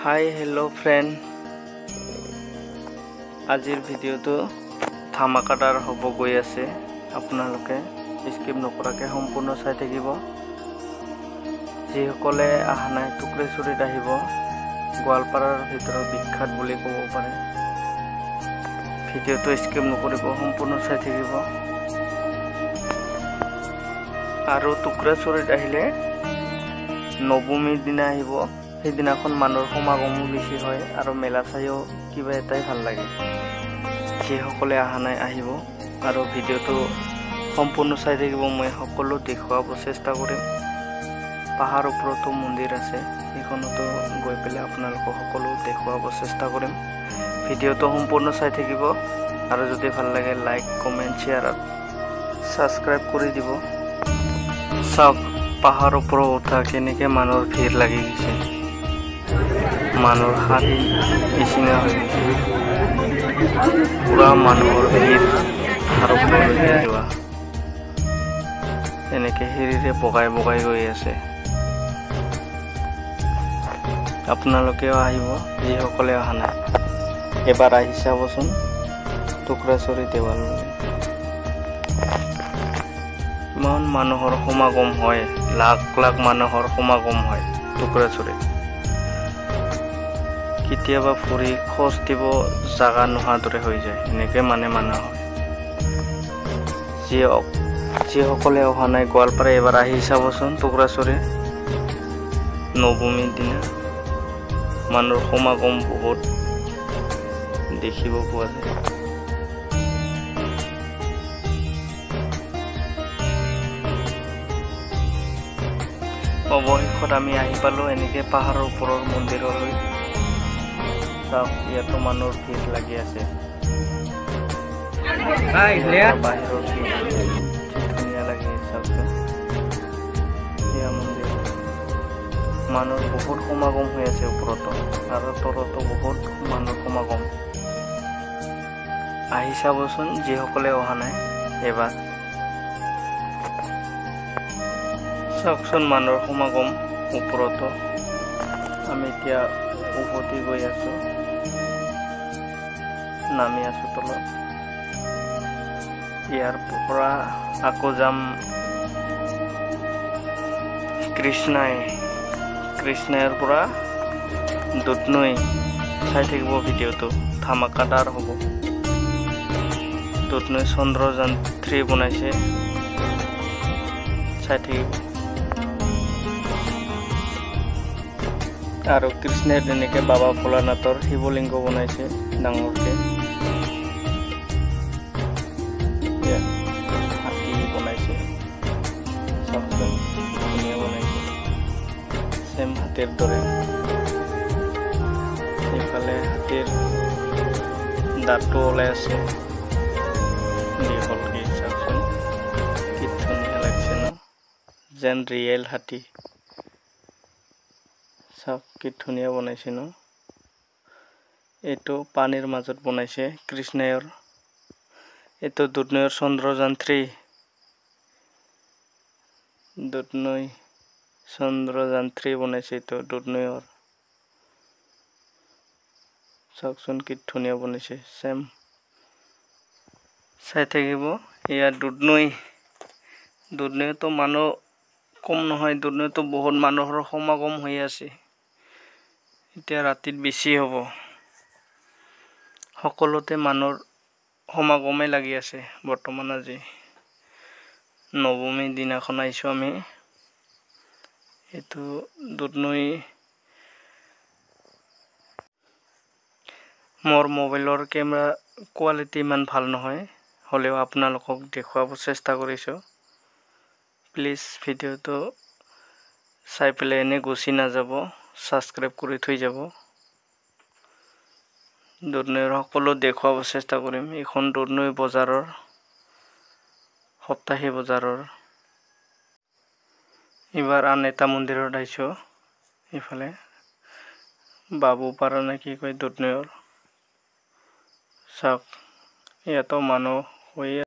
Hi hello' friend, আজিৰ ভিডিঅ'টো ধামাকাদাৰ হ'ব গৈ আছে। আপোনালোকে স্কিপ নকৰাকৈ সম্পূৰ্ণ চাই থাকিব। যিসকলে অহা নাই টুকুৰেশ্বৰীত আহিব, গোৱালপাৰাৰ ভিতৰত বিখ্যাত বুলি ক'ব পাৰে। ভিডিঅ'টো স্কিপ নকৰিব, সম্পূৰ্ণ চাই থাকিব। আৰু টুকুৰেশ্বৰীত আহিলে নৱমীৰ দিনা আহিব। সেইদিনাখন মানুহৰ সমাগমো বেছি হয় আৰু মেলা চাইও কিবা এটাই ভাল লাগে। যিসকলে অহা নাই আহিব আৰু ভিডিঅ'টো সম্পূৰ্ণ চাই থাকিব। মই সকলো দেখুৱাব চেষ্টা কৰিম। পাহাৰ ওপৰতো মন্দিৰ আছে, সেইখনতো গৈ পেলাই আপোনালোকক সকলো দেখুৱাব চেষ্টা কৰিম। ভিডিঅ'টো সম্পূৰ্ণ চাই থাকিব আৰু যদি ভাল লাগে লাইক, কমেণ্ট, শ্বেয়াৰ আৰু ছাবস্ক্ৰাইব কৰি দিব। চাওক পাহাৰ ওপৰত উঠা কেনেকৈ মানুহৰ ভিৰ লাগি গৈছে। মানুহৰ শাৰী নিচিনা হৈ গৈছে, পুৰা মানুহৰ ভিৰ আৰু ওপৰলৈকে যোৱা। এনেকৈ সিৰিৰে বগাই বগাই গৈ আছে। আপোনালোকেও আহিব, যিসকলে অহা নাই। এবাৰ আহি চাবচোন টুকুৰেশ্বৰী দেৱালয়। ইমান মানুহৰ সমাগম হয়, লাখ লাখ মানুহৰ সমাগম হয় টুকুৰেশ্বৰীত। কেতিয়াবা ফুৰি খোজ দিব জাগা নোহোৱাৰ দৰে হৈ যায়, এনেকৈ মানুহ হয়। যিসকলে অহা নাই গোৱালপাৰা এবাৰ আহি চাবচোন টুকুৰেশ্বৰী। নৱমীৰ দিনা মানুহৰ সমাগম বহুত দেখিব পোৱা যায়। অৱশেষত আমি আহি পালোঁ এনেকৈ পাহাৰৰ ওপৰৰ মন্দিৰলৈ। চাওক ইয়াতো মানুহৰ ভিৰ লাগি আছে। বাহিৰৰ ধুনীয়া লাগি চাওকচোন। এয়া মন্দিৰ, মানুহৰ বহুত সমাগম হৈ আছে ওপৰতো আৰু তলতো বহুত মানুহৰ সমাগম। আহি চাবচোন যিসকলে অহা নাই এবাৰ। চাওকচোন মানুহৰ সমাগম ওপৰতো। আমি এতিয়া উভতি গৈ আছোঁ, নামি আছোঁ তলত। ইয়াৰ পৰা আকৌ যাম কৃষ্ণাইৰ পৰা দুধনৈ। চাই থাকিব ভিডিঅ'টো, ধামাকাদাৰ হ'ব। দুধনৈ চন্দ্ৰযান 3 বনাইছে, চাই থাকিব। আৰু কৃষ্ণাইত এনেকৈ বাবা ভোলানাথৰ শিৱলিংগ বনাইছে ডাঙৰকৈ। হাতী বনাইছে, চাওকচোন ধুনীয়া বনাইছে, চেম হাতীৰ দৰে। এইফালে হাতীৰ দাঁতটো ওলাই আছে দীঘলকৈ, চাওকচোন কি ধুনীয়া লাগিছে ন, যেন ৰিয়েল হাতী। চাওক কি ধুনীয়া বনাইছে ন। এইটো পানীৰ মাজত বনাইছে কৃষ্ণাইৰ। এইটো দুধনৈৰ চন্দ্ৰযান 3। দুধনৈ চন্দ্ৰযান 3 বনাইছে এইটো দুধনৈৰ। চাওকচোন কি ধুনীয়া বনাইছে, চেম। চাই থাকিব। এয়া দুধনৈতো মানুহ কম নহয়, দুধনৈতো বহুত মানুহৰ সমাগম হৈ আছে। এতিয়া ৰাতিত বেছি হ'ব, সকলোতে মানুহৰ সমাগমেই লাগি আছে বৰ্তমান। আজি নৱমীৰ দিনাখন আহিছোঁ আমি। এইটো দুধনৈ। মোৰ মোবাইলৰ কেমেৰা কোৱালিটি ইমান ভাল নহয়, হ'লেও আপোনালোকক দেখুৱাব চেষ্টা কৰিছোঁ। প্লিজ ভিডিঅ'টো চাই পেলাই এনেই গুচি নাযাব, ছাবস্ক্ৰাইব কৰি থৈ যাব। দুধনৈৰ সকলো দেখুৱাব চেষ্টা কৰিম। এইখন দুধনৈ বজাৰৰ সপ্তাহী বজাৰৰ। এইবাৰ আন এটা মন্দিৰত আহিছোঁ, এইফালে বাবুপাৰা নে কি কয় দুধনৈৰ। চাওক ইয়াতো মানুহ হৈ